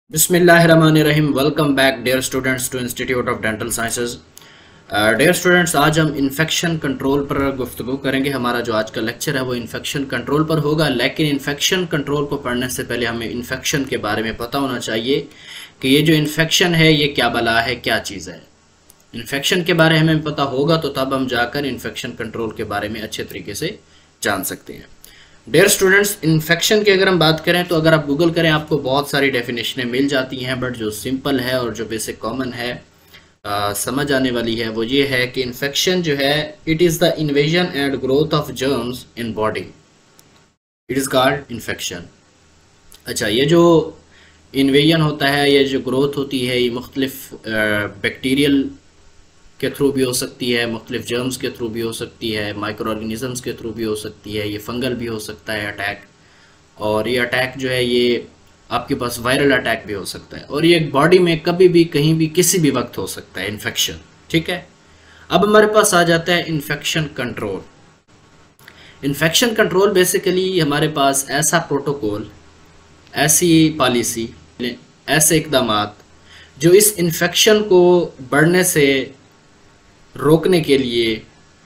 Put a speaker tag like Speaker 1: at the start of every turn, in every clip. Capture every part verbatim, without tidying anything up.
Speaker 1: बिस्मिल्लाहिर्रहमानिर्रहीम। Welcome back dear students to institute of dental sciences. Dear students, आज हम infection control पर गुफ्तगू करेंगे। हमारा जो आज का लेक्चर है वो इन्फेक्शन कंट्रोल पर होगा, लेकिन इन्फेक्शन कंट्रोल को पढ़ने से पहले हमें इन्फेक्शन के बारे में पता होना चाहिए कि ये जो इन्फेक्शन है ये क्या बला है, क्या चीज़ है। इन्फेक्शन के बारे में हमें पता होगा तो तब हम जाकर इन्फेक्शन कंट्रोल के बारे में अच्छे तरीके से जान सकते हैं। डियर स्टूडेंट्स, इन्फेक्शन की अगर हम बात करें तो अगर आप गूगल करें आपको बहुत सारी डेफिनेशनें मिल जाती हैं, बट जो सिंपल है और जो बेसिक कॉमन है, आ, समझ आने वाली है, वो ये है कि इन्फेक्शन जो है it is the invasion and growth of germs in body, it is called infection. अच्छा, ये जो इन्वेजन होता है, ये जो ग्रोथ होती है, ये मुख्तलिफ बैक्टीरियल के थ्रू भी हो सकती है, मुख्तलिफ जर्म्स के थ्रू भी हो सकती है, माइक्रो ऑर्गेनिजम्स के थ्रू भी हो सकती है, ये फंगल भी हो सकता है अटैक, और ये अटैक जो है ये आपके पास वायरल अटैक भी हो सकता है, और ये बॉडी में कभी भी कहीं भी किसी भी वक्त हो सकता है इन्फेक्शन। ठीक है, अब हमारे पास आ जाता है infection control. Infection control basically हमारे पास ऐसा प्रोटोकॉल, ऐसी पॉलिसी, ऐसे इकदामात जो इस इन्फेक्शन को बढ़ने से रोकने के लिए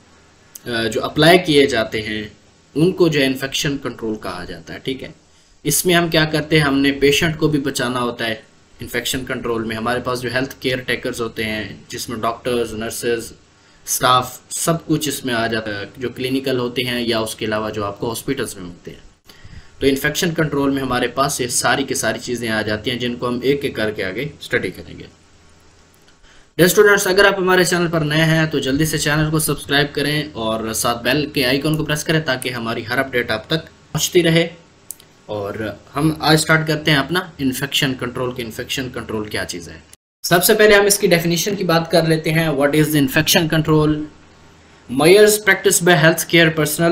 Speaker 1: जो अप्लाई किए जाते हैं उनको जो है इन्फेक्शन कंट्रोल कहा जाता है। ठीक है, इसमें हम क्या करते हैं, हमने पेशेंट को भी बचाना होता है। इन्फेक्शन कंट्रोल में हमारे पास जो हेल्थ केयर टेकर्स होते हैं, जिसमें डॉक्टर्स, नर्सेज, स्टाफ, सब कुछ इसमें आ जाता है, जो क्लिनिकल होते हैं या उसके अलावा जो आपको हॉस्पिटल्स में मिलते हैं। तो इन्फेक्शन कंट्रोल में हमारे पास ये सारी की सारी चीज़ें आ जाती हैं, जिनको हम एक एक करके आगे स्टडी करेंगे। डियर स्टूडेंट्स, अगर आप हमारे चैनल पर नए हैं तो जल्दी से चैनल को सब्सक्राइब करें और साथ बेल के आइकन को प्रेस करें ताकि हमारी हर अपडेट आप तक पहुंचती रहे। और हम आज स्टार्ट करते हैं अपना इन्फेक्शन कंट्रोल के इन्फेक्शन कंट्रोल क्या चीज़ है। सबसे पहले हम इसकी डेफिनेशन की बात कर लेते हैं। What is the infection control? Measures practice by health care personal,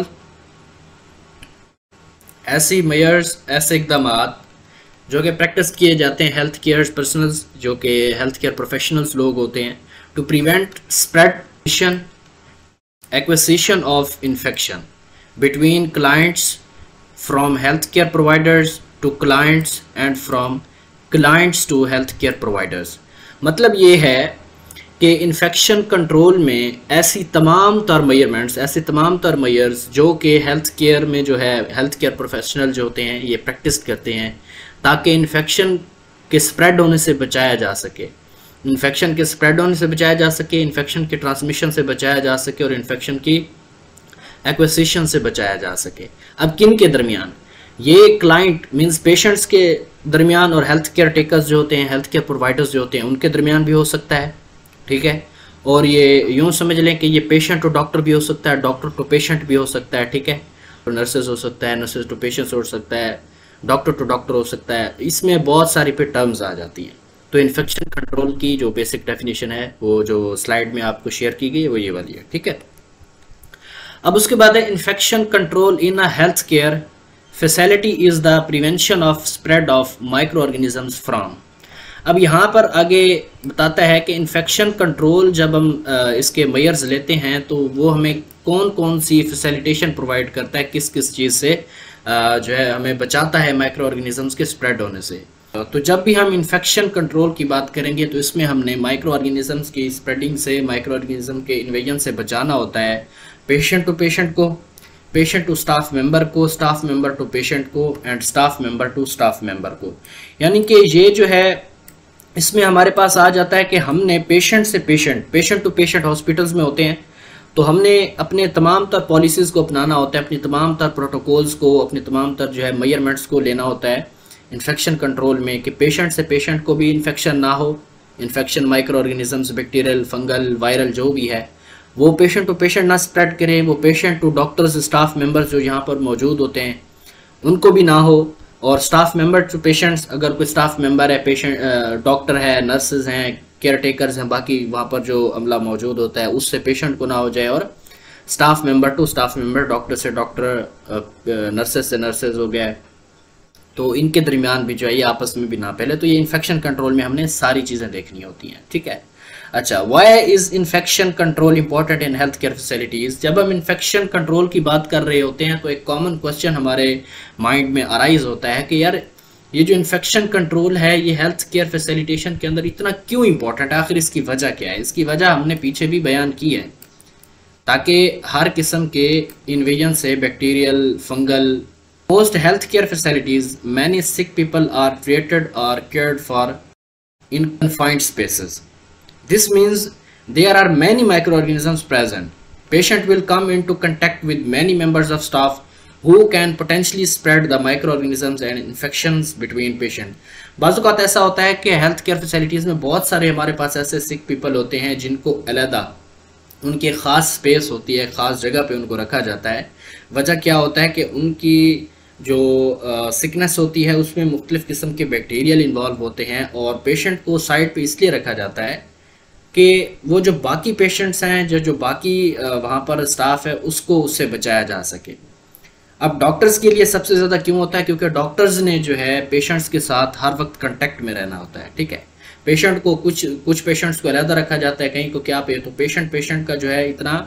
Speaker 1: ऐसी मेजर्स, ऐसे इकदाम जो कि प्रैक्टिस किए जाते हैं हेल्थ केयर पर्सनल्स, जो कि हेल्थ केयर प्रोफेशनल्स लोग होते हैं, to prevent spread acquisition of infection between clients, from health care providers to clients and from clients to health care providers. मतलब ये है कि इन्फेक्शन कंट्रोल में ऐसी तमाम तर मेजरमेंट्स, ऐसी तमाम तर मेजर्स जो कि हेल्थ केयर में जो है हेल्थ केयर प्रोफेशनल जो होते हैं ये प्रैक्टिस करते हैं ताकि इन्फेक्शन के स्प्रेड होने से बचाया जा सके, इन्फेक्शन के स्प्रेड होने से बचाया जा सके, इन्फेक्शन के ट्रांसमिशन से बचाया जा सके और इन्फेक्शन की एक्विजिशन से बचाया जा सके। अब किन के दरमियान? ये क्लाइंट मींस पेशेंट्स के दरमियान और हेल्थ केयर टेकर्स जो होते हैं, हेल्थ केयर प्रोवाइडर्स जो होते हैं, उनके दरमियान भी हो सकता है। ठीक है, और ये यूँ समझ लें कि ये पेशेंट टू डॉक्टर भी हो सकता है, डॉक्टर टू पेशेंट भी हो सकता है। ठीक है, तो नर्सेज हो सकता है, नर्सेज टू पेशेंट्स हो सकता है, डॉक्टर टू डॉक्टर हो सकता है। इसमें बहुत सारी पे टर्म्स आ जाती हैं। तो इन्फेक्शन कंट्रोल की जो बेसिक डेफिनेशन है वो जो स्लाइड में आपको शेयर की गई है वो ये वाली है। ठीक है, अब उसके बाद है infection control in a health care facility is the prevention of spread of microorganisms from. अब यहाँ पर आगे बताता है कि इन्फेक्शन कंट्रोल जब हम इसके मेजर्स लेते हैं तो वो हमें कौन कौन सी फैसिलिटेशन प्रोवाइड करता है, किस किस चीज़ से जो है हमें बचाता है माइक्रो ऑर्गेनिजम्स के स्प्रेड होने से। तो जब भी हम इन्फेक्शन कंट्रोल की बात करेंगे तो इसमें हमने माइक्रो ऑर्गेनिजम्स की स्प्रेडिंग से, माइक्रो ऑर्गेनिज्म के इन्वेजन से बचाना होता है पेशेंट टू पेशेंट को, पेशेंट टू स्टाफ मेंबर को, स्टाफ मेंबर टू पेशेंट को and staff member to staff member को। यानी कि ये जो है इसमें हमारे पास आ जाता है कि हमने पेशेंट से patient, patient to patient hospitals में होते हैं तो हमने अपने तमाम तर पॉलिसीज़ को अपनाना होता है, अपनी तमाम तर प्रोटोकॉल्स को, अपने तमाम तर जो है मेजरमेंट्स को लेना होता है इन्फेक्शन कंट्रोल में कि पेशेंट से पेशेंट को भी इन्फेक्शन ना हो। Infection microorganisms, bacterial, fungal, viral जो भी है वो पेशेंट टू पेशेंट ना स्प्रेड करें, वो patient to doctors, staff members जो यहाँ पर मौजूद होते हैं उनको भी ना हो, और स्टाफ मेंबर टू पेशेंट्स, अगर कोई स्टाफ मेंबर है, पेशेंट डॉक्टर है, नर्सेज हैं, केयर टेकर्स हैं, बाकी वहाँ पर जो अमला मौजूद होता है उससे पेशेंट को ना हो जाए, और staff member to staff member, doctor से डॉक्टर, नर्सेज से नर्सेज हो गया, तो इनके दरमियान भी जो है ये आपस में भी ना फैले। तो ये इन्फेक्शन कंट्रोल में हमने सारी चीज़ें देखनी होती हैं। ठीक है, अच्छा, why is infection control important in health care facilities. जब हम इन्फेक्शन कंट्रोल की बात कर रहे होते हैं तो एक कॉमन क्वेश्चन हमारे माइंड में अराइज होता है कि यार ये जो इन्फेक्शन कंट्रोल है ये हेल्थ केयर फैसिलिटेशन के अंदर इतना क्यों इंपॉर्टेंट है, आखिर इसकी वजह क्या है? इसकी वजह हमने पीछे भी बयान की है, ताकि हर किस्म के इन्वेजन से bacterial, fungal, most health care facilities many sick people are treated और cared for in confined spaces. This means there are many microorganisms present. Patient will come into contact with many members of staff who can potentially spread the microorganisms and infections between patient. बाज़ औक़ात ऐसा होता है कि health care facilities में बहुत सारे हमारे पास ऐसे सिक पीपल होते हैं जिनको अलहदा उनकी ख़ास स्पेस होती है, ख़ास जगह पे उनको रखा जाता है. वजह क्या होता है कि उनकी जो सिकनेस uh, होती है उसमें मुख्तलिफ़ किस्म के बैक्टीरियल इन्वॉल्व होते हैं और पेशेंट को साइड पे इसलिए रखा जाता है कि वो जो बाकी पेशेंट्स हैं, जो जो बाकी वहाँ पर स्टाफ है, उसको उससे बचाया जा सके. अब डॉक्टर्स के लिए सबसे ज़्यादा क्यों होता है? क्योंकि डॉक्टर्स ने जो है पेशेंट्स के साथ हर वक्त कांटेक्ट में रहना होता है. ठीक है, पेशेंट को कुछ कुछ पेशेंट्स को अलहदा रखा जाता है, कहीं को क्या पे, तो पेशेंट पेशेंट का जो है इतना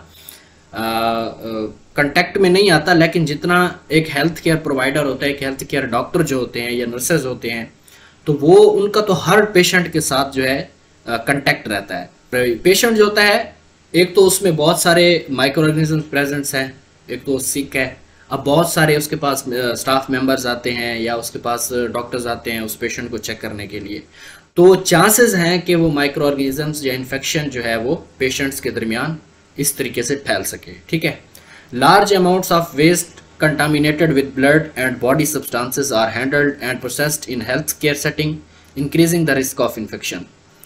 Speaker 1: कांटेक्ट में नहीं आता, लेकिन जितना एक हेल्थ केयर प्रोवाइडर होता है, एक हेल्थ केयर डॉक्टर जो होते हैं या नर्सेज होते हैं, तो वो उनका तो हर पेशेंट के साथ जो है कांटेक्ट रहता है. पेशेंट जो होता है, एक तो उसमें बहुत सारे माइक्रो ऑर्गेनिज्म प्रेजेंट्स हैं, एक तो सिक है, अब बहुत सारे उसके पास स्टाफ मेंबर्स आते हैं या उसके पास डॉक्टर्स आते हैं उस पेशेंट को चेक करने के लिए, तो चांसेस हैं कि वो माइक्रो ऑर्गेनिजम्स या इन्फेक्शन जो है वो पेशेंट्स के दरमियान इस तरीके से फैल सके. ठीक है, large amounts of waste contaminated with blood and body substances are handled and processed in health care setting, increasing the risk of infection.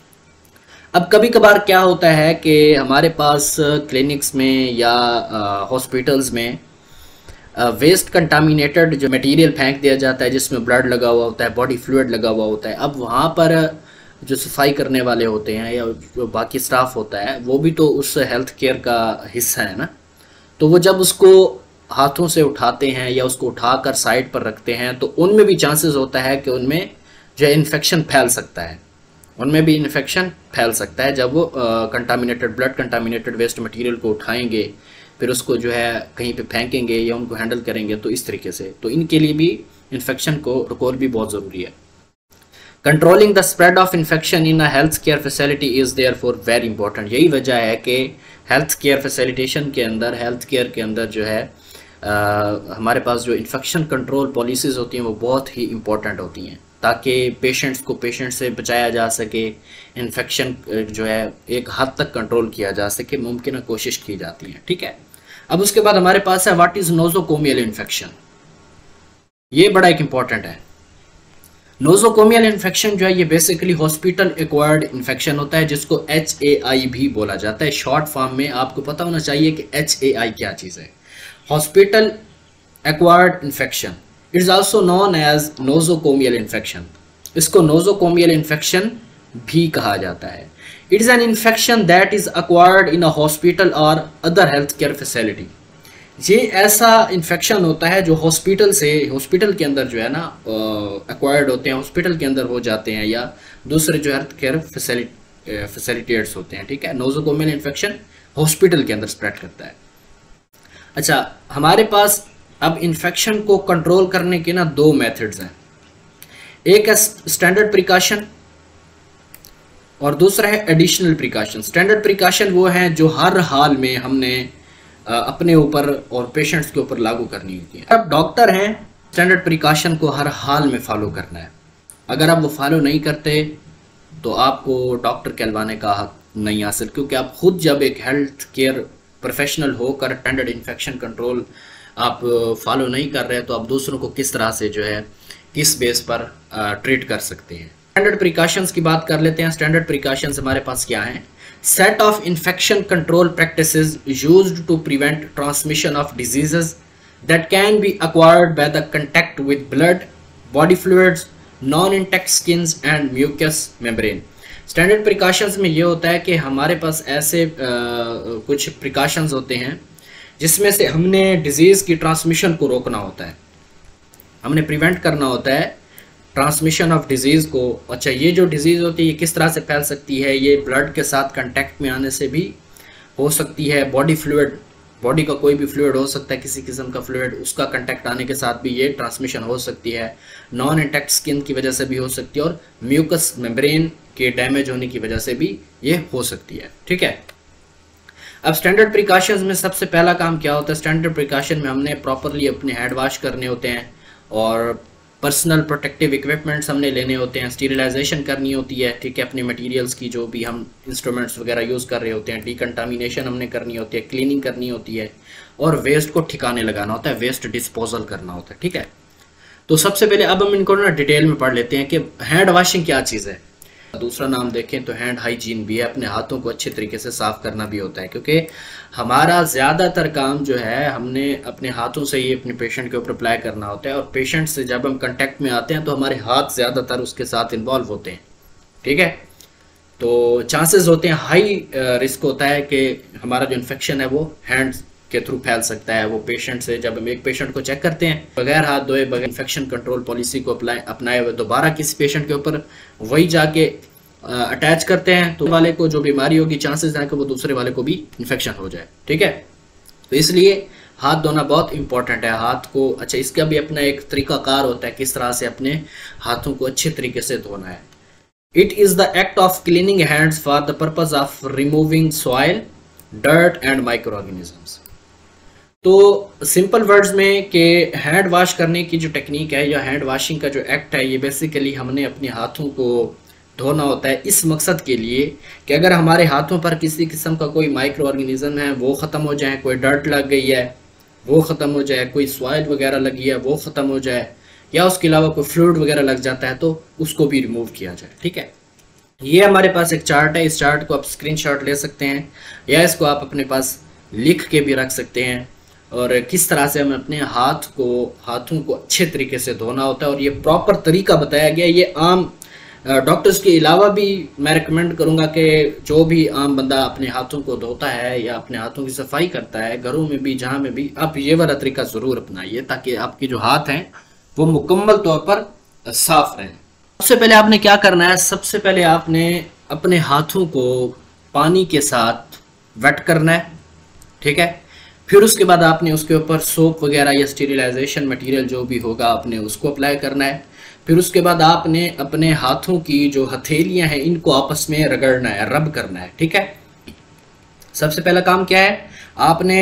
Speaker 1: अब कभी कभार क्या होता है कि हमारे पास क्लिनिक्स में या हॉस्पिटल्स में वेस्ट कंटामिनेटेड जो मटेरियल फेंक दिया जाता है, जिसमें ब्लड लगा हुआ होता है, बॉडी फ्लूइड लगा हुआ होता है. अब वहाँ पर जो सफाई करने वाले होते हैं या जो बाकी स्टाफ होता है, वो भी तो उस हेल्थ केयर का हिस्सा है ना. तो वो जब उसको हाथों से उठाते हैं या उसको उठाकर साइड पर रखते हैं, तो उनमें भी चांसेस होता है कि उनमें जो है इन्फेक्शन फैल सकता है, उनमें भी इन्फेक्शन फैल सकता है. जब वो contaminated blood contaminated waste material को उठाएंगे, फिर उसको जो है कहीं पे फेंकेंगे या उनको हैंडल करेंगे, तो इस तरीके से, तो इनके लिए भी इन्फेक्शन को कंट्रोल भी बहुत ज़रूरी है. Controlling the spread of infection in a health care facility is therefore very important. यही वजह है कि हेल्थ केयर फैसिलिटेशन के अंदर, हेल्थ केयर के अंदर जो है आ, हमारे पास जो इन्फेक्शन कंट्रोल पॉलिसीज़ होती हैं वो बहुत ही इंपॉर्टेंट होती हैं, ताकि पेशेंट्स को पेशेंट से बचाया जा सके, इन्फेक्शन जो है एक हद तक कंट्रोल किया जा सके, मुमकिन कोशिश की जाती है. ठीक है, अब उसके बाद हमारे पास है व्हाट इज़ नोज़ोकोमियल इन्फेक्शन. ये बड़ा एक इम्पॉर्टेंट है. नोज़ोकोमियल इन्फेक्शन जो है ये बेसिकली हॉस्पिटल एक्वायर्ड इन्फेक्शन होता है, जिसको एच ए आई भी बोला जाता है. शॉर्ट फॉर्म में आपको पता होना चाहिए कि एच ए आई क्या चीज़ है. Hospital acquired infection it is also known as nosocomial infection. इसको नोज़ोकोमियल इन्फेक्शन भी कहा जाता है. It is an infection that is acquired in a hospital और अदर हेल्थ केयर फैसिलिटी. ये ऐसा इन्फेक्शन होता है जो हॉस्पिटल से, हॉस्पिटल के अंदर जो है ना एक्वायर्ड होते हैं, हॉस्पिटल के अंदर हो जाते हैं, या दूसरे जो हेल्थ केयर फैसिलिटेट्स होते हैं. ठीक है, नोज़ोकोमियल इन्फेक्शन हॉस्पिटल के अंदर स्प्रेड करता है. अच्छा, हमारे पास अब इन्फेक्शन को कंट्रोल करने के ना दो मेथड्स हैं. एक है स्टैंडर्ड प्रिकॉशन और दूसरा है एडिशनल प्रिकॉशन. स्टैंडर्ड प्रिकॉशन वो हैं जो हर हाल में हमने अपने ऊपर और पेशेंट्स के ऊपर लागू करनी होती है. अब डॉक्टर हैं, स्टैंडर्ड प्रिकॉशन को हर हाल में फॉलो करना है. अगर आप वो फॉलो नहीं करते तो आपको डॉक्टर कहलवाने का हक नहीं हासिल, क्योंकि आप खुद जब एक हेल्थ केयर प्रोफेशनल होकर स्टैंडर्ड इन्फेक्शन कंट्रोल आप फॉलो नहीं कर रहे, तो आप दूसरों को किस तरह से जो है किस बेस पर ट्रीट कर सकते हैं. स्टैंडर्ड प्रिकॉशंस की बात कर लेते हैं. स्टैंडर्ड प्रिकॉशंस हमारे पास क्या हैं? Set of infection control practices used to prevent transmission of diseases that can be acquired by the contact with blood, body fluids, non intact skins and mucous membrane. Standard precautions में ये होता है कि हमारे पास ऐसे आ, कुछ प्रिकॉशंस होते हैं जिसमें से हमने डिजीज़ की ट्रांसमिशन को रोकना होता है, हमने प्रिवेंट करना होता है ट्रांसमिशन ऑफ डिजीज़ को. अच्छा, ये जो डिजीज़ होती है ये किस तरह से फैल सकती है? ये ब्लड के साथ कांटेक्ट में आने से भी हो सकती है, बॉडी फ्लूइड बॉडी का कोई भी फ्लूइड हो सकता है, किसी किस्म का फ्लूइड, उसका कंटेक्ट आने के साथ भी ये ट्रांसमिशन हो सकती है। नॉन इंटैक्ट स्किन की वजह से भी हो सकती है और म्यूकस मेम्ब्रेन के डैमेज होने की वजह से भी ये हो सकती है। ठीक है, अब स्टैंडर्ड प्रिकॉशंस में सबसे पहला काम क्या होता है? स्टैंडर्ड प्रिकॉशन में हमने प्रॉपरली अपने हैंड वॉश करने होते हैं और पर्सनल प्रोटेक्टिव इक्विपमेंट्स हमने लेने होते हैं, स्टीरिलाइजेशन करनी होती है। ठीक है, अपने मटेरियल्स की जो भी हम इंस्ट्रूमेंट्स वगैरह यूज़ कर रहे होते हैं, डिकंटामिनेशन हमने करनी होती है, क्लीनिंग करनी होती है और वेस्ट को ठिकाने लगाना होता है, वेस्ट डिस्पोजल करना होता है। ठीक है, तो सबसे पहले अब हम इनको ना डिटेल में पढ़ लेते हैं कि हैंड वॉशिंग क्या चीज़ है। दूसरा नाम देखें तो हैंड हाइजीन भी है, अपने हाथों को अच्छे तरीके से साफ करना भी होता है, क्योंकि हमारा ज़्यादातर काम जो है हमने अपने हाथों से ही अपने पेशेंट के ऊपर अप्लाई करना होता है और पेशेंट से जब हम कांटेक्ट में आते हैं तो हमारे हाथ ज़्यादातर उसके साथ इन्वॉल्व होते हैं। ठीक है, तो चांसेस होते हैं, हाई रिस्क होता है कि हमारा जो इन्फेक्शन है वो हैंड्स के थ्रू फैल सकता है। वो पेशेंट से जब हम एक पेशेंट को चेक करते हैं बगैर हाथ धोए, बगैर इन्फेक्शन कंट्रोल पॉलिसी को अप्लाई अपनाए हुए दोबारा किसी पेशेंट के ऊपर वही जाके अटैच करते हैं तो वाले को जो बीमारी होगी चांसेस है कि वो दूसरे वाले को भी इन्फेक्शन हो जाए। ठीक है, तो इसलिए हाथ धोना बहुत इंपॉर्टेंट है। हाथ को अच्छा, इसका भी अपना एक तरीकाकार होता है किस तरह से अपने हाथों को अच्छे तरीके से धोना है। It is the act of cleaning hands for the purpose of removing soil, dirt and microorganisms. तो सिंपल वर्ड्स में कि हैंड वॉश करने की जो टेक्निक है या हैंड वॉशिंग का जो एक्ट है, ये बेसिकली हमने अपने हाथों को धोना होता है इस मकसद के लिए कि अगर हमारे हाथों पर किसी किस्म का कोई माइक्रो ऑर्गेनिज्म है वो ख़त्म हो जाए, कोई डर्ट लग गई है वो ख़त्म हो जाए, कोई सॉइल वगैरह लगी है वो ख़त्म हो जाए, या उसके अलावा कोई फ्लूइड वगैरह लग जाता है तो उसको भी रिमूव किया जाए। ठीक है, ये हमारे पास एक चार्ट है, इस चार्ट को आप स्क्रीनशॉट ले सकते हैं या इसको आप अपने पास लिख के भी रख सकते हैं और किस तरह से हमें अपने हाथ को हाथों को अच्छे तरीके से धोना होता है। और ये प्रॉपर तरीका बताया गया। ये आम डॉक्टर्स के अलावा भी मैं रिकमेंड करूंगा कि जो भी आम बंदा अपने हाथों को धोता है या अपने हाथों की सफाई करता है घरों में भी जहाँ में भी, आप ये वाला तरीका ज़रूर अपनाइए ताकि आपके जो हाथ हैं वो मुकम्मल तौर पर साफ रहें। सबसे पहले आपने क्या करना है? सबसे पहले आपने अपने हाथों को पानी के साथ वेट करना है। ठीक है, फिर उसके बाद आपने उसके ऊपर सोप वगैरह या स्टीरिलाइजेशन मटेरियल जो भी होगा आपने उसको अप्लाई करना है। फिर उसके बाद आपने अपने हाथों की जो हथेलियां हैं इनको आपस में रगड़ना है, रब करना है। ठीक है, सबसे पहला काम क्या है? आपने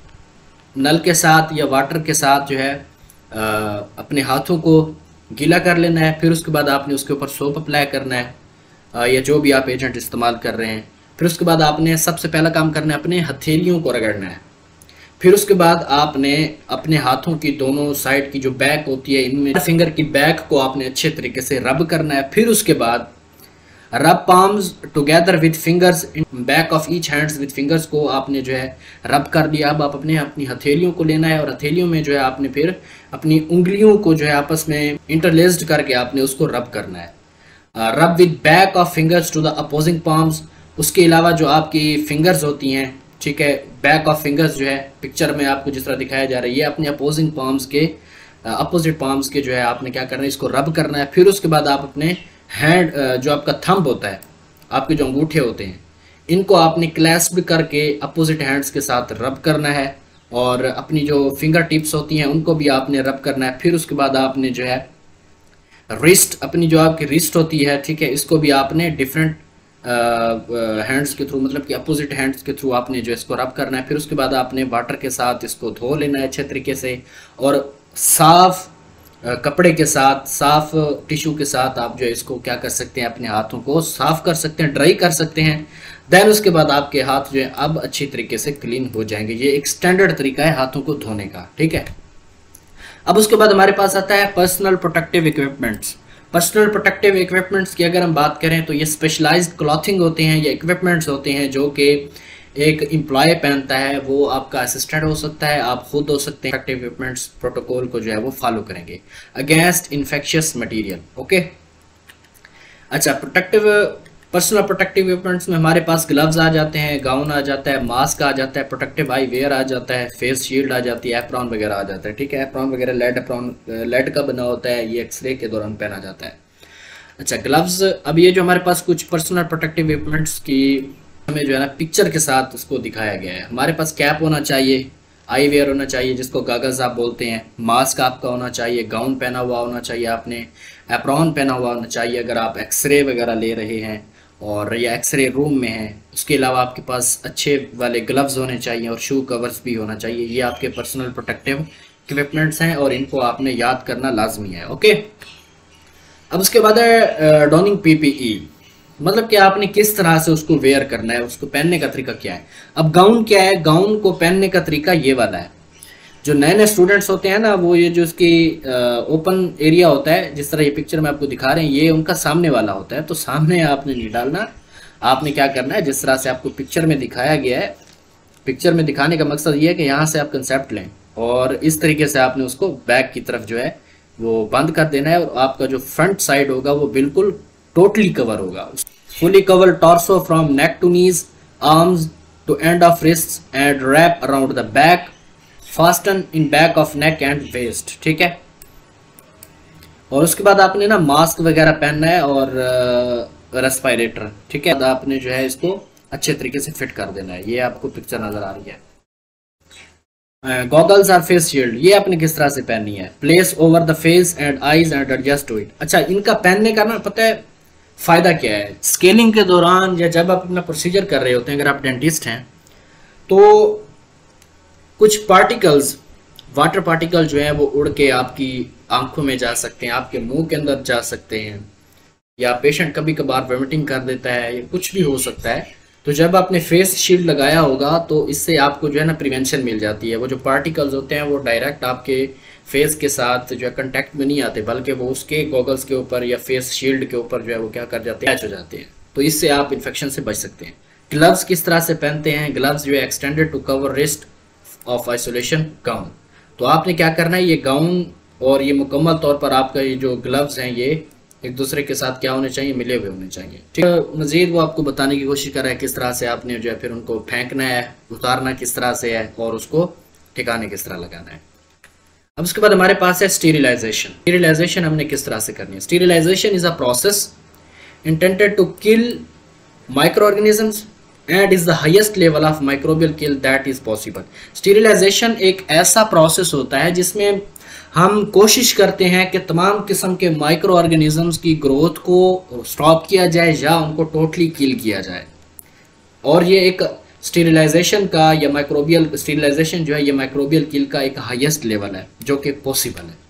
Speaker 1: नल के साथ या वाटर के साथ जो है आ, अपने हाथों को गीला कर लेना है। फिर उसके बाद आपने उसके ऊपर सोप अप्लाई करना है आ, या जो भी आप एजेंट इस्तेमाल कर रहे हैं। फिर उसके बाद आपने सबसे पहला काम करना है अपने हथेलियों को रगड़ना है। फिर उसके बाद आपने अपने हाथों की दोनों साइड की जो बैक होती है इनमें फिंगर की बैक को आपने अच्छे तरीके से रब करना है। फिर उसके बाद rub palms together with fingers in back of each hands with fingers को आपने जो है रब कर दिया। अब आप अपने अपनी हथेलियों को लेना है और हथेलियों में जो है आपने फिर अपनी उंगलियों को जो है आपस में इंटरलेस्ड करके आपने उसको रब करना है। Rub with back of fingers to the opposing palms. उसके अलावा जो आपकी फिंगर्स होती हैं, ठीक है, बैक ऑफ फिंगर्स जो है पिक्चर में आपको जिस तरह दिखाया जा रहा है, ये अपने अपोजिंग पाम्स के अपोजिट पाम्स के जो है आपने क्या करना है, इसको रब करना है। फिर उसके बाद आप अपने हैंड जो आपका थंब होता है, आपके जो अंगूठे होते हैं, इनको आपने क्लैस्प करके अपोजिट हैंड्स के साथ रब करना है और अपनी जो फिंगर टिप्स होती हैं उनको भी आपने रब करना है। फिर उसके बाद आपने जो है रिस्ट, अपनी जो आपकी रिस्ट होती है, ठीक है, इसको भी आपने डिफरेंट हैंड्स के थ्रू, मतलब कि अपोजिट हैंड्स के थ्रू आपने जो इसको रब करना है। फिर उसके बाद आपने वाटर के साथ इसको धो लेना है अच्छे तरीके से और साफ कपड़े के साथ, साफ टिश्यू के साथ आप जो है इसको क्या कर सकते हैं, अपने हाथों को साफ कर सकते हैं, ड्राई कर सकते हैं। देन उसके बाद आपके हाथ जो है अब अच्छी तरीके से क्लीन हो जाएंगे। ये एक स्टैंडर्ड तरीका है हाथों को धोने का। ठीक है, अब उसके बाद हमारे पास आता है personal protective equipments. Personal protective equipments की अगर हम बात करें तो ये स्पेशलाइज्ड क्लॉथिंग होते हैं या इक्विपमेंट्स होते हैं जो कि एक एम्प्लॉय पहनता है, वो आपका असिस्टेंट हो सकता है, आप खुद हो सकते हैं। प्रोटेक्टिव इक्विपमेंट्स प्रोटोकॉल को जो है वो फॉलो करेंगे अगेंस्ट इन्फेक्शियस मटेरियल। ओके, अच्छा, प्रोटेक्टिव पर्सनल प्रोटेक्टिव इक्विपमेंट्स में हमारे पास ग्लव्स आ जाते हैं, गाउन आ जाता है, मास्क आ जाता है, प्रोटेक्टिव आई वेयर आ जाता है, फेस शील्ड आ जाती है, एप्रॉन वगैरह आ जाता है। ठीक है, एप्रॉन वगैरह लेड एप्रॉन लेड का बना होता है, ये एक्सरे के दौरान पहना जाता है। अच्छा, ग्लव्स, अब ये जो हमारे पास कुछ पर्सनल प्रोटेक्टिव इक्विपमेंट्स की हमें जो है ना पिक्चर के साथ उसको दिखाया गया है। हमारे पास कैप होना चाहिए, आई वेयर होना चाहिए जिसको गागल्स आप बोलते हैं, मास्क आपका होना चाहिए, गाउन पहना हुआ होना चाहिए आपने, एप्रॉन पहना हुआ होना चाहिए अगर आप एक्सरे वगैरह ले रहे हैं और या एक्सरे रूम में हैं। उसके अलावा आपके पास अच्छे वाले ग्लव्स होने चाहिए और शू कवर्स भी होना चाहिए। ये आपके पर्सनल प्रोटेक्टिव इक्विपमेंट्स हैं और इनको आपने याद करना लाजमी है। ओके, अब उसके बाद है डॉनिंग पीपीई, मतलब कि आपने किस तरह से उसको वेयर करना है, उसको पहनने का तरीका क्या है। अब गाउन क्या है, गाउन को पहनने का तरीका ये वाला है। जो नए नए स्टूडेंट्स होते हैं ना, वो ये जो इसकी ओपन एरिया होता है, जिस तरह ये पिक्चर में आपको दिखा रहे हैं, ये उनका सामने वाला होता है। तो सामने आपने नहीं डालना, आपने क्या करना है, जिस तरह से आपको पिक्चर में दिखाया गया है, पिक्चर में दिखाने का मकसद ये है कि यहाँ से आप कंसेप्ट लें और इस तरीके से आपने उसको बैक की तरफ जो है वो बंद कर देना है और आपका जो फ्रंट साइड होगा वो बिल्कुल टोटली कवर होगा। Fully cover torso from neck to knees, arms to end of wrists and wrap around the back, fasten in back of neck and waist. ठीक है, और उसके बाद आपने ना मास्क वगैरह पहनना है और रेस्पिरेटर। ठीक है, आपने जो है इसको अच्छे तरीके से फिट कर देना है। ये आपको पिक्चर नजर आ रही है। गॉगल्स और फेस शील्ड, ये आपने किस तरह से पहननी है, place over the face and eyes and adjust to it. अच्छा, इनका पहनने का ना पता है फायदा क्या है, स्केलिंग के दौरान या जब आप अपना प्रोसीजर कर रहे होते हैं, अगर आप डेंटिस्ट हैं तो कुछ पार्टिकल्स, वाटर पार्टिकल जो है वो उड़ के आपकी आंखों में जा सकते हैं, आपके मुंह के अंदर जा सकते हैं, या पेशेंट कभी कभार वोमिटिंग कर देता है, या कुछ भी हो सकता है। तो जब आपने फेस शील्ड लगाया होगा तो इससे आपको जो है ना प्रिवेंशन मिल जाती है। वो जो पार्टिकल्स होते हैं वो डायरेक्ट आपके फेस के साथ जो है कंटेक्ट में नहीं आते, बल्कि वो उसके गॉगल्स के ऊपर या फेस शील्ड के ऊपर जो है वो क्या कर जाते हैं, अटैच हो जाते हैं। तो इससे आप इन्फेक्शन से बच सकते हैं। ग्लव्स किस तरह से पहनते हैं, ग्लव्स जो है extended to cover wrist of isolation gown. तो आपने क्या करना है, ये गाउन और ये मुकम्मल तौर पर आपका ये जो ग्लव्स हैं ये एक दूसरे के साथ क्या होने चाहिए, मिले हुए होने चाहिए। ठीक है, मजीद वो आपको बताने की कोशिश कर रहा है किस तरह से आपने जो है फिर उनको फेंकना है, उतारना किस तरह से है और उसको ठिकाने किस तरह लगाना है। अब उसके बाद हमारे पास है स्टीरिलाइजेशन। स्टीरिलाइजेशन हमने किस तरह से करनी है। Sterilization is a process intended to kill microorganisms and is the highest level of microbial kill that is possible. Sterilization एक ऐसा प्रोसेस होता है जिसमें हम कोशिश करते हैं कि तमाम किस्म के माइक्रो ऑर्गेनिजम्स की ग्रोथ को स्टॉप किया जाए या उनको टोटली किल किया जाए। और ये एक स्टीरिलाइजेशन का या माइक्रोबियल स्टीरिलाइजेशन जो है ये माइक्रोबियल किल का एक हाईएस्ट लेवल है जो कि पॉसिबल है।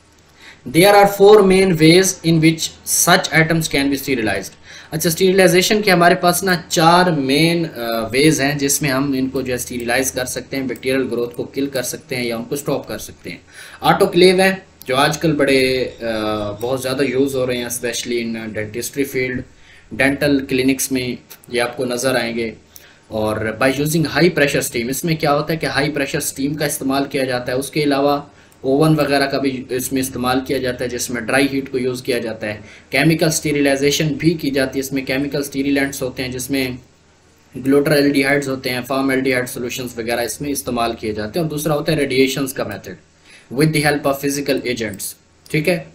Speaker 1: There are four main ways in which such items can be sterilized. अच्छा, स्टीरिलाइजेशन के हमारे पास ना चार मेन वेज हैं जिसमें हम इनको जो है स्टीरिलाइज कर सकते हैं, बैक्टीरियल ग्रोथ को किल कर सकते हैं या उनको स्टॉप कर सकते हैं। ऑटोक्लेव है जो आजकल बड़े uh, बहुत ज़्यादा यूज़ हो रहे हैं, specially in dentistry field, dental clinics में ये आपको नज़र आएंगे। और by using high pressure steam, इसमें क्या होता है कि हाई प्रेशर स्टीम का इस्तेमाल किया जाता है। उसके अलावा ओवन वगैरह का भी इसमें इस्तेमाल किया जाता है जिसमें ड्राई हीट को यूज़ किया जाता है। केमिकल स्टीरिलाइजेशन भी की जाती है, इसमें केमिकल स्टीरिलेंट्स होते हैं जिसमें ग्लूटाराल्डिहाइड्स होते हैं, फॉर्मल्डिहाइड सॉल्यूशंस वगैरह इसमें इस्तेमाल किए जाते हैं। और दूसरा होता है रेडिएशंस का method with the help of physical agents. ठीक है,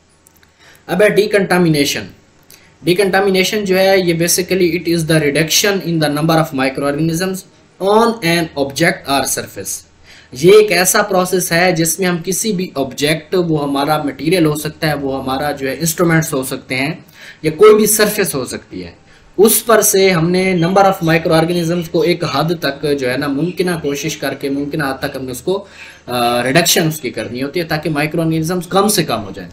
Speaker 1: अब है डीकंटामिनेशन। डीकंटामिनेशन जो है ये basically it is the reduction in the number of microorganisms on an object और सरफेस। ये एक ऐसा प्रोसेस है जिसमें हम किसी भी ऑब्जेक्ट, वो हमारा मटेरियल हो सकता है, वो हमारा जो है इंस्ट्रूमेंट्स हो सकते हैं, या कोई भी सरफेस हो सकती है, उस पर से हमने नंबर ऑफ माइक्रो ऑर्गेनिजम्स को एक हद तक जो है ना मुमकिन कोशिश करके मुमकिन हद तक हमने उसको रिडक्शन उसकी करनी होती है ताकि माइक्रो ऑर्गेनिजम्स कम से कम हो जाए।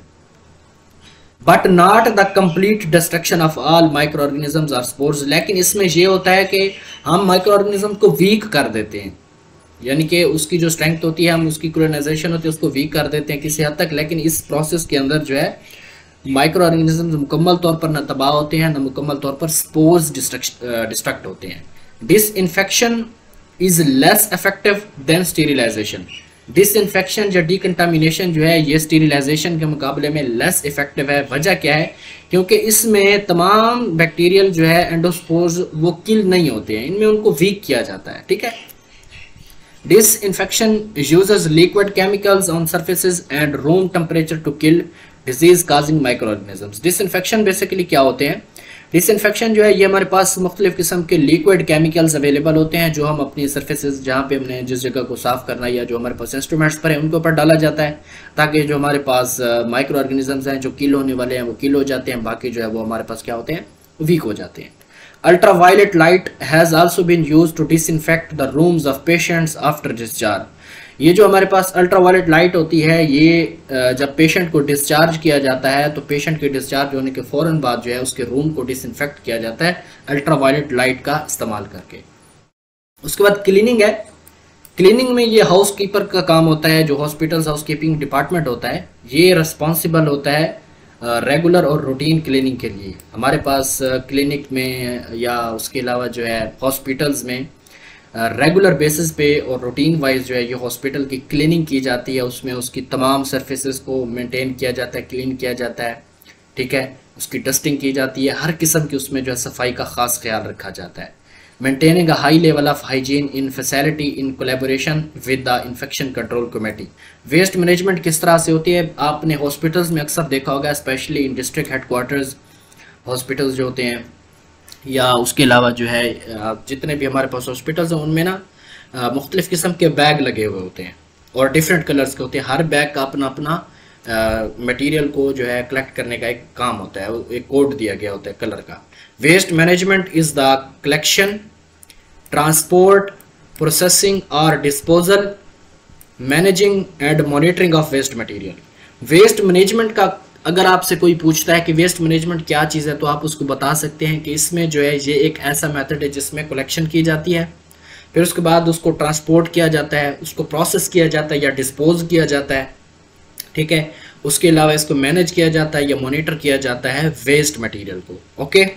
Speaker 1: But not the complete destruction of all microorganisms और स्पोर्स। लेकिन इसमें यह होता है कि हम माइक्रो ऑर्गेनिज्म को वीक कर देते हैं, यानी कि उसकी जो स्ट्रेंथ होती है, हम उसकी कोलोनाइजेशन होती है उसको वीक कर देते हैं किसी हद तक। लेकिन इस प्रोसेस के अंदर जो है माइक्रो ऑर्गेनिजम्स मुकम्मल तौर पर न तबाह होते हैं, न मुकम्मल तौर पर स्पोर्स डिस्ट्रक्ट होते हैं। Disinfection is less effective than sterilization. Disinfection या डीकंटामिनेशन जो है ये स्टीरिलाइजेशन के मुकाबले में लेस इफेक्टिव है। वजह क्या है? क्योंकि इसमें तमाम बैक्टीरियल जो है एंडोस्पोर्स वो किल नहीं होते हैं, इनमें उनको वीक किया जाता है। ठीक है, disinfection uses liquid chemicals on surfaces and room temperature to kill disease causing microorganisms. Disinfection basically क्या होते हैं? डिसइंफेक्शन जो है ये हमारे पास मुख्तलिफ किस्म के लिक्विड केमिकल्स अवेलेबल होते हैं जो हम अपनी सर्फेसेस जहाँ पे हमने जिस जगह को साफ़ करना है या जो हमारे पास इंस्ट्रूमेंट्स पर है उनके ऊपर डाला जाता है, ताकि जो हमारे पास माइक्रो ऑर्गेनिजम्स हैं जो किल होने वाले हैं वो किल हो जाते हैं, बाकी जो है वो हमारे पास क्या होते हैं, वीक हो जाते हैं। Ultraviolet light has also been used to disinfect the rooms of patients after discharge. ये जो हमारे पास अल्ट्रावायलेट लाइट होती है ये जब पेशेंट को डिस्चार्ज किया जाता है तो पेशेंट के डिस्चार्ज होने के फ़ौरन बाद जो है उसके रूम को डिसइंफेक्ट किया जाता है अल्ट्रावायलेट लाइट का इस्तेमाल करके। उसके बाद क्लीनिंग है। क्लीनिंग में ये हाउस कीपर का काम होता है, जो हॉस्पिटल्स हाउस कीपिंग डिपार्टमेंट होता है ये रिस्पॉन्सिबल होता है रेगुलर और रूटीन क्लीनिंग के लिए। हमारे पास क्लिनिक में या उसके अलावा जो है हॉस्पिटल्स में रेगुलर बेसिस पे और रूटीन वाइज जो है ये हॉस्पिटल की क्लीनिंग की जाती है, उसमें उसकी तमाम सर्फेसेस को मेंटेन किया जाता है, क्लीन किया जाता है, ठीक है, उसकी डस्टिंग की जाती है, हर किस्म की उसमें जो है सफाई का ख़ास ख्याल रखा जाता है। Maintaining a high level of hygiene in facility in collaboration with the infection control committee. Waste management किस तरह से होती है, आपने हॉस्पिटल्स में अक्सर देखा होगा, specially in district headquarters hospitals जो होते हैं या उसके अलावा जो है जितने भी हमारे पास हॉस्पिटल्स हैं उनमें ना मुख्तलिफ़ किस्म के बैग लगे हुए होते हैं और डिफरेंट कलर्स के होते हैं। हर बैग का अपना अपना मटेरियल को जो है कलेक्ट करने का एक काम होता है, एक कोड दिया गया होता है कलर का। Waste management is the collection, transport, processing और disposal, managing and monitoring of waste material. Waste management का अगर आपसे कोई पूछता है कि वेस्ट मैनेजमेंट क्या चीज़ है तो आप उसको बता सकते हैं कि इसमें जो है ये एक ऐसा मेथड है जिसमें कलेक्शन की जाती है, फिर उसके बाद उसको ट्रांसपोर्ट किया जाता है, उसको प्रोसेस किया जाता है या डिस्पोज किया जाता है, ठीक है, उसके अलावा इसको मैनेज किया जाता है या मॉनिटर किया जाता है वेस्ट मटेरियल को। Okay,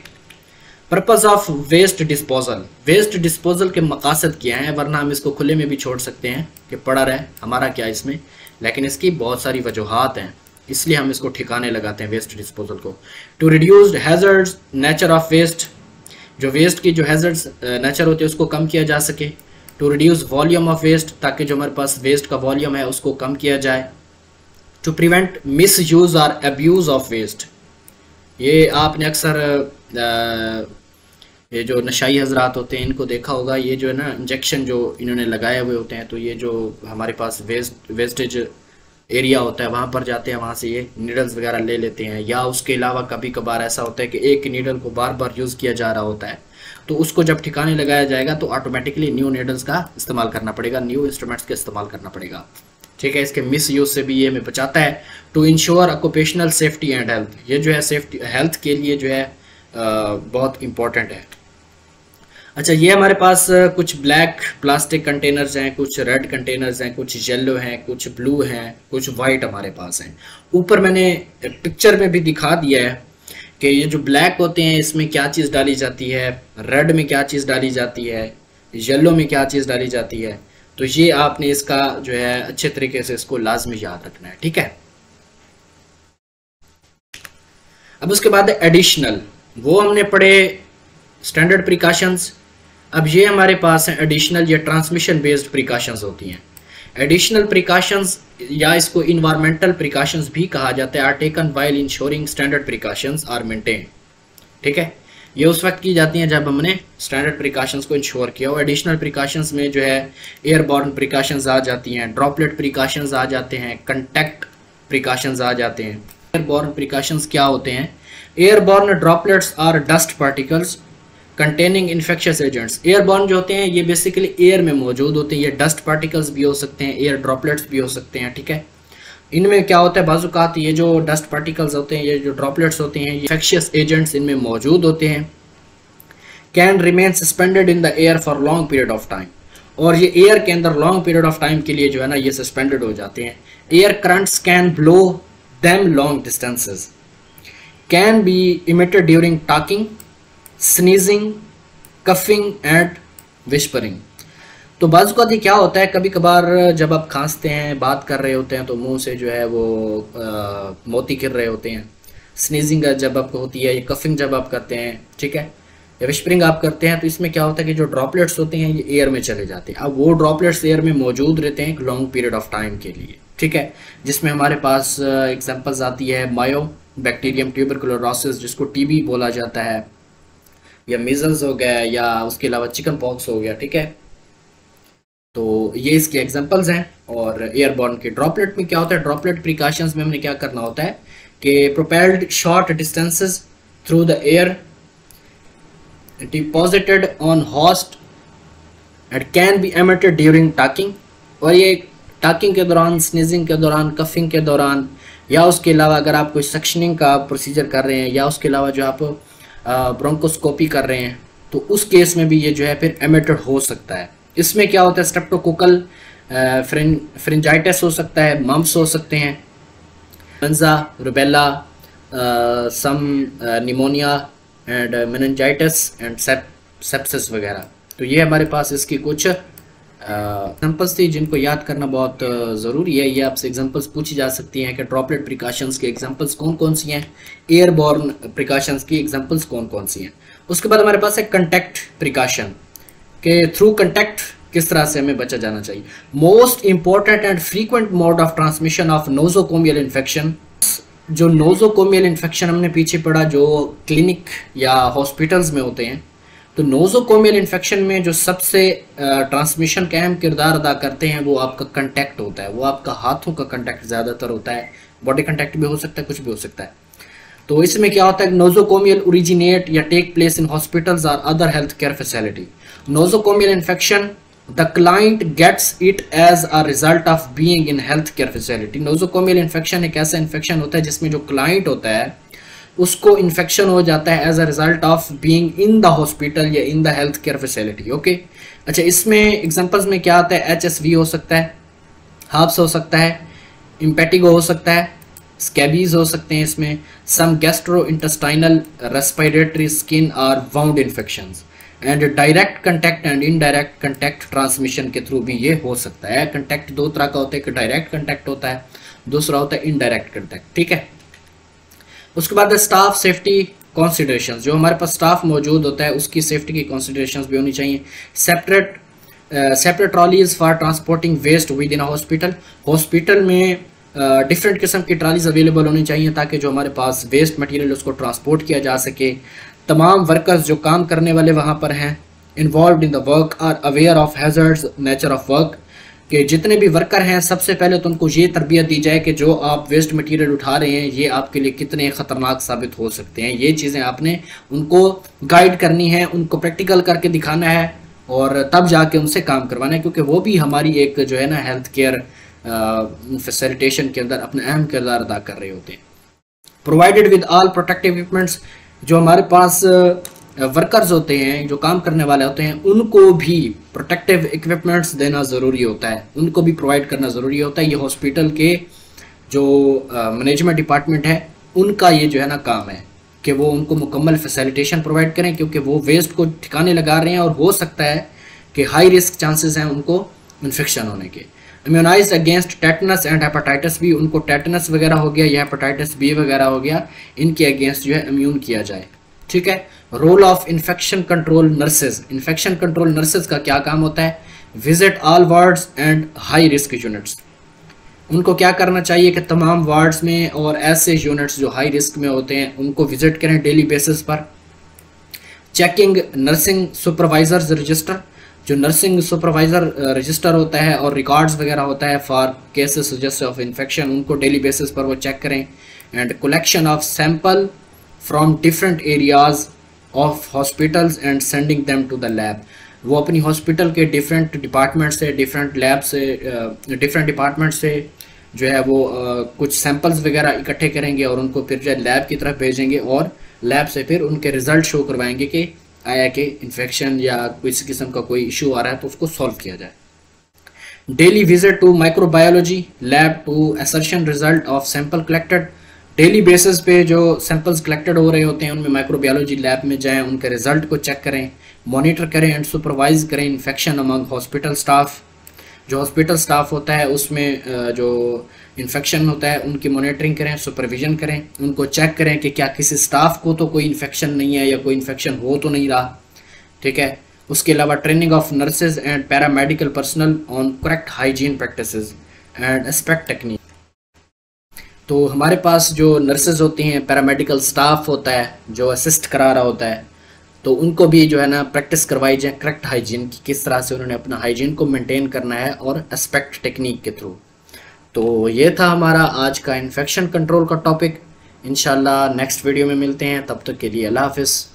Speaker 1: purpose of waste disposal. Waste disposal के मकासद क्या हैं, वरना हम इसको खुले में भी छोड़ सकते हैं कि पड़ा रहे हमारा क्या इसमें, लेकिन इसकी बहुत सारी वजूहात हैं, इसलिए हम इसको ठिकाने लगाते हैं वेस्ट डिस्पोजल को। To reduced hazards nature of waste, जो वेस्ट की जो हैजर्ड्स नेचर होते हैं उसको कम किया जा सके। To reduce volume of waste, ताकि जो हमारे पास वेस्ट का वॉल्यूम है उसको कम किया जाए। टू प्रिवेंट मिस यूज़ और अब्यूज़ ऑफ वेस्ट, ये आपने अक्सर ये जो नशाई हजरात होते हैं इनको देखा होगा, ये जो है ना इंजेक्शन जो इन्होंने लगाए हुए होते हैं, तो ये जो हमारे पास वेस्ट वेस्टेज एरिया होता है वहाँ पर जाते हैं, वहाँ से ये नीडल्स वगैरह ले लेते हैं। या उसके अलावा कभी कभार ऐसा होता है कि एक नीडल को बार बार यूज़ किया जा रहा होता है, तो उसको जब ठिकाने लगाया जाएगा तो ऑटोमेटिकली न्यू नीडल्स का इस्तेमाल करना पड़ेगा, न्यू इंस्ट्रूमेंट्स का इस्तेमाल करना पड़ेगा, ठीक है। इसके मिस यूज़ से भी ये हमें बचाता है। To ensure occupational safety and health, ये जो है सेफ्टी हेल्थ के लिए जो है आ, बहुत इम्पोर्टेंट है। अच्छा, ये हमारे पास कुछ ब्लैक प्लास्टिक कंटेनर्स हैं, कुछ रेड कंटेनर्स हैं, कुछ येलो हैं, कुछ ब्लू हैं, कुछ वाइट हमारे पास हैं। ऊपर मैंने पिक्चर में भी दिखा दिया है कि ये जो ब्लैक होते हैं इसमें क्या चीज़ डाली जाती है, रेड में क्या चीज़ डाली जाती है, येलो में क्या चीज़ डाली जाती है, तो ये आपने इसका जो है अच्छे तरीके से इसको लाजमी याद रखना है, ठीक है। अब उसके बाद एडिशनल, वो हमने पढ़े स्टैंडर्ड प्रिकॉशंस। अब ये हमारे पास हैं एडिशनल या ट्रांसमिशन बेस्ड प्रिकॉशंस होती हैं। एडिशनल प्रिकॉशंस या इसको इन्वायरमेंटल प्रिकॉशंस भी कहा जाता है, are taken while ensuring standard precautions are maintain, ठीक है। ये उस वक्त की जाती हैं जब हमने स्टैंडर्ड प्रिकॉशंस को इंश्योर किया हो। एडिशनल प्रिकॉशंस में जो है एयरबॉर्न प्रिकॉशंस आ जाती हैं, ड्रॉपलेट प्रिकॉशंस आ जाते हैं, कंटैक्ट प्रिकॉशंस आ जाते हैं। एयरबॉर्न प्रिकॉशंस क्या होते हैं? Airborne droplets are dust particles containing infectious agents. Airborne जो होते हैं ये बेसिकली एयर में मौजूद होते हैं, ये डस्ट पार्टिकल्स भी हो सकते हैं, एयर ड्रॉपलेट्स भी हो सकते हैं, ठीक है। इनमें क्या होता है, बाज़-औक़ात ये जो डस्ट पार्टिकल्स होते हैं, ये जो ड्रॉपलेट्स होते हैं, ये इन्फेक्शियस एजेंट्स इनमें मौजूद होते हैं। Can remain suspended in the air for long period of time, और ये एयर के अंदर लॉन्ग पीरियड ऑफ टाइम के लिए जो है ना ये सस्पेंडेड हो जाते हैं। Air currents can blow them long distances, can be emitted during talking, sneezing, coughing and whispering. तो बाज़ का क्या होता है, कभी कभार जब आप खांसते हैं, बात कर रहे होते हैं तो मुंह से जो है वो आ, मोती गिर रहे होते हैं। स्नीजिंग जब आपको होती है, ये कफिंग जब आप करते हैं, ठीक है, या विस्परिंग आप करते हैं, तो इसमें क्या होता है कि जो ड्रॉपलेट्स होते हैं ये एयर में चले जाते हैं। अब वो ड्रॉपलेट्स एयर में मौजूद रहते हैं एक लॉन्ग पीरियड ऑफ टाइम के लिए, ठीक है, जिसमें हमारे पास एग्जांपल्स आती है मायो बैक्टीरियम ट्यूबरकुलोसिस, जिसको टीबी बोला जाता है, या मीजल्स हो गया या उसके अलावा चिकन पॉक्स हो गया, ठीक है। तो ये इसके एग्जांपल्स हैं। और एयरबॉर्न के ड्रॉपलेट में क्या होता है, ड्रॉपलेट प्रिकॉशंस में हमने क्या करना होता है कि propelled short distances through the air deposited on host and can be emitted during talking. और ये टाकिंग के दौरान, स्नीजिंग के दौरान, कफिंग के दौरान, या उसके अलावा अगर आप कोई सक्शनिंग का प्रोसीजर कर रहे हैं, या उसके अलावा जो आप ब्रोंकोस्कोपी कर रहे हैं, तो उस केस में भी ये जो है फिर एमिटेड हो सकता है। इसमें क्या होता है, स्ट्रेप्टोकोकल फ्रिंजाइटिस हो सकता है, मम्प्स हो सकते हैं, influenza, rubella, some pneumonia and meningitis and sepsis वगैरह। तो ये हमारे पास इसकी कुछ एग्जांपल्स थी जिनको याद करना बहुत ज़रूरी है। ये आपसे एग्जांपल्स पूछी जा सकती हैं कि ड्रॉपलेट प्रिकॉशंस की एग्जांपल्स कौन कौन सी हैं, एयरबॉर्न प्रिकॉशंस की एग्जांपल्स कौन कौन सी हैं। उसके बाद हमारे पास है कंटैक्ट प्रिकॉशन के थ्रू कंटैक्ट किस तरह से हमें बचा जाना चाहिए। Most important and frequent mode of transmission of nosocomial infection. जो नोजोकोमियल इन्फेक्शन हमने पीछे पढ़ा जो क्लिनिक या हॉस्पिटल्स में होते हैं, तो नोजोकोमियल इन्फेक्शन में जो सबसे ट्रांसमिशन का अहम किरदार अदा करते हैं वो आपका कंटैक्ट होता है, वो आपका हाथों का कंटैक्ट ज़्यादातर होता है, बॉडी कंटैक्ट भी हो सकता है, कुछ भी हो सकता है। तो इसमें क्या होता है, नोजोकोमियल ओरिजिनेट या टेक प्लेस इन हॉस्पिटल्स और other health care facility. Nosocomial infection the client gets it as a result of being in health care facility. Nosocomial infection एक ऐसा इन्फेक्शन होता है जिसमें जो क्लाइंट होता है उसको इन्फेक्शन हो जाता है as a result of being in the hospital या in the health care facility. Okay, अच्छा, इसमें एग्जांपल्स में क्या आता है, एच एस वी हो सकता है, हार्प्स हो सकता है, इम्पेटिगो हो सकता है, स्कैबीज हो सकते हैं इसमें, some gastrointestinal respiratory skin और wound infections and direct contact and indirect contact transmission के थ्रू भी ये हो सकता है। कंटैक्ट दो तरह का होता है, एक डायरेक्ट कंटैक्ट होता है, दूसरा होता है इनडायरेक्ट कंटैक्ट, ठीक है। उसके बाद स्टाफ सेफ्टी कंसीडरेशंस, जो हमारे पास स्टाफ मौजूद होता है उसकी सेफ्टी की कंसीडरेशंस भी होनी चाहिए। Separate separate trolleys for transporting waste within hospital. Hospital में डिफरेंट uh, किस्म की ट्रॉलीज अवेलेबल होनी चाहिए ताकि जो हमारे पास वेस्ट मटेरियल उसको ट्रांसपोर्ट किया जा सके। तमाम वर्कर्स जो काम करने वाले वहाँ पर हैं involve in the work are aware of hazards nature of work, कि जितने भी वर्कर हैं सबसे पहले तो उनको ये तरबियत दी जाए कि जो आप वेस्ट मटेरियल उठा रहे हैं ये आपके लिए कितने ख़तरनाक साबित हो सकते हैं। ये चीज़ें आपने उनको गाइड करनी है, उनको प्रैक्टिकल करके दिखाना है और तब जाके उनसे काम करवाना है, क्योंकि वो भी हमारी एक जो है ना हेल्थ केयर फैसिलिटेशन के अंदर अपना अहम किरदार अदा कर रहे होते हैं। Provided with all protective equipments, जो हमारे पास वर्कर्स होते हैं जो काम करने वाले होते हैं उनको भी प्रोटेक्टिव इक्विपमेंट्स देना ज़रूरी होता है, उनको भी प्रोवाइड करना ज़रूरी होता है। ये हॉस्पिटल के जो मैनेजमेंट डिपार्टमेंट है उनका ये जो है ना काम है कि वो उनको मुकम्मल फैसिलिटेशन प्रोवाइड करें, क्योंकि वो वेस्ट को ठिकाने लगा रहे हैं और हो सकता है कि हाई रिस्क चांसेस हैं उनको इन्फेक्शन होने के। Immunize against tetanus and hepatitis B, उनको टेटनस वगैरह हो गया या हेपेटाइटिस बी वगैरह हो गया, इनके अगेंस्ट जो है इम्यून किया जाए, ठीक है। Role of infection control nurses, infection control nurses का क्या काम होता है, visit all wards and high risk units, उनको क्या करना चाहिए कि तमाम वार्ड्स में और ऐसे यूनिट्स जो हाई रिस्क में होते हैं उनको विजिट करें डेली बेसिस पर। चेकिंग नर्सिंग सुपरवाइजर्स रजिस्टर, जो नर्सिंग सुपरवाइजर रजिस्टर होता है और रिकॉर्ड्स वगैरह होता है for cases suggest of infection, उनको डेली बेसिस पर वो चेक करें। And collection of sample from different areas of hospitals and sending them to the lab, वो अपनी हॉस्पिटल के डिफरेंट डिपार्टमेंट से, डिफरेंट लैब से, डिफरेंट डिपार्टमेंट से जो है वो uh, कुछ सैंपल्स वगैरह इकट्ठे करेंगे और उनको फिर जो है लैब की तरफ भेजेंगे और लैब से फिर उनके रिजल्ट शो करवाएंगे कि आया कि इन्फेक्शन या किसी किस्म का कोई इशू आ रहा है तो उसको सॉल्व किया जाए। Daily visit to microbiology lab to assertion result of sample collected, daily basis पे जो सैंपल्स कलेक्टेड हो रहे होते हैं उनमें माइक्रोबायोलॉजी लैब में जाएं, उनके रिजल्ट को चेक करें, मॉनिटर करें एंड सुपरवाइज करें इन्फेक्शन अमंग हॉस्पिटल स्टाफ, जो हॉस्पिटल स्टाफ होता है उसमें जो इन्फेक्शन होता है उनकी मॉनिटरिंग करें, सुपरविजन करें, उनको चेक करें कि क्या किसी स्टाफ को तो कोई इन्फेक्शन नहीं है या कोई इन्फेक्शन हो तो नहीं रहा, ठीक है। उसके अलावा training of nurses and paramedical personal on correct hygiene practices and aseptic technique, तो हमारे पास जो नर्सेज होती हैं, पैरामेडिकल स्टाफ होता है जो असिस्ट करा रहा होता है, तो उनको भी जो है ना प्रैक्टिस करवाई जाए करेक्ट हाइजीन की, किस तरह से उन्होंने अपना हाइजीन को मेंटेन करना है और एस्पेक्ट टेक्निक के थ्रू। तो ये था हमारा आज का इन्फेक्शन कंट्रोल का टॉपिक। इंशाल्लाह नेक्स्ट वीडियो में मिलते हैं, तब तक के लिए अल्लाह हाफिज़।